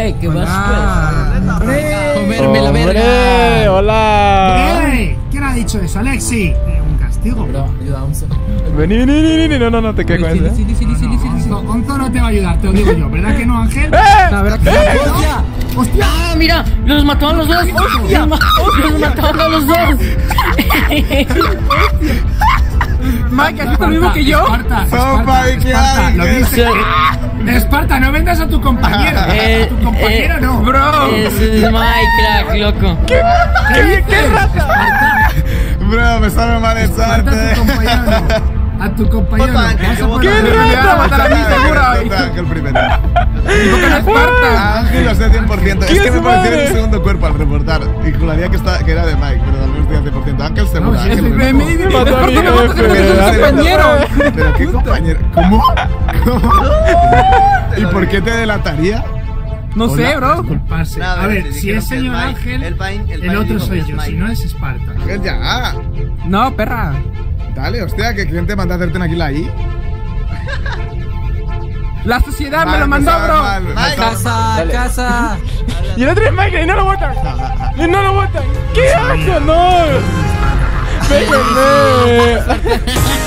¿qué vas pues? Comerme la verga. Hola. ¿Quién ha dicho eso, Alexi? Un castigo. Bro, ayuda a Onzo. Vení. No, te quedo con eso. Onzo no te va a ayudar, te lo digo yo, ¿verdad que no, Ángel? La verdad que ¡Hostia! ¡Hostia! ¡Ah, mira! ¡Los mataron los dos! ¡Hostia! ¡Los mataron a los dos! Mike, ¿has visto lo mismo que yo? Esparta, ¿lo viste? Esparta, no vendas a tu compañero. A tu compañero no. Bro. Ese es Mike, crack, loco. ¿Qué rata? Bro, me sabe mal el Esparta, a tu compañero no. A tu compañero no. Vas a ¿Qué poner- Me van a matar a mí seguro. Ángel primero. ¿Y por qué no Esparta? Ángel, lo sé 100%. Es ¿Qué que me es pareció en madre? un segundo cuerpo al reportar. Y juraría que era de Mike, pero no estoy al 100%. Ángel seguro. No, sí, Ángel es seguro. Me mató a mi matas jefe. porque soy tu compañero. Pero qué compañero. ¿Cómo? ¿Y por qué te delataría? No sé, bro. Disculparse. Nada, A te ver, si dijeron es que señor Mike, Ángel, el el otro dijo soy que yo, es si Mike. no es Esparta. Ángel, ya. No, perra. Dale, hostia, que quién te manda a hacerte aquí la I. La sociedad me lo mandó, bro. Casa. Y el otro es Mike y no lo votan. Y no lo votan. ¿Qué asco? No. Péguenme.